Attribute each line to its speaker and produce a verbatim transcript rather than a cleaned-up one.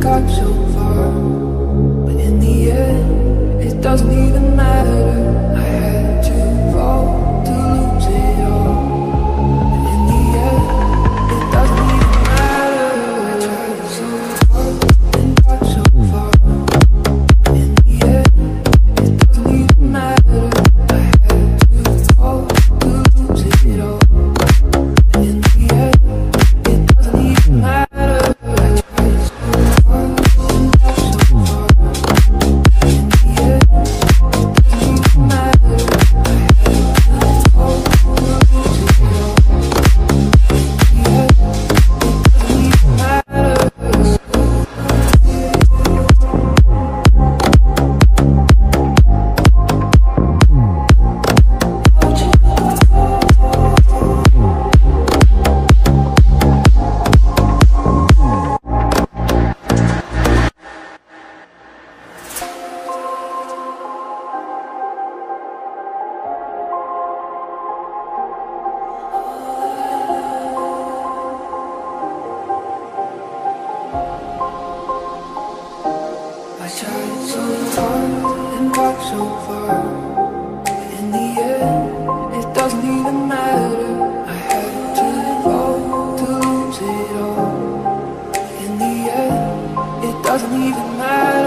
Speaker 1: got so far, but in the end, it doesn't even matter. I had to fall to lose it all, but in the end, it doesn't even matter. I tried so hard and got so far, but in the end, it doesn't even matter. I had to fall to lose it all, but in the end, it doesn't even matter. I tried so hard and got so far, but in the end, it doesn't even matter. I had to fall to lose it all. In the end, it doesn't even matter.